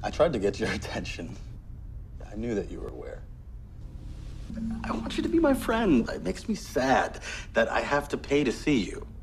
I tried to get your attention. I knew that you were aware. I want you to be my friend. It makes me sad that I have to pay to see you.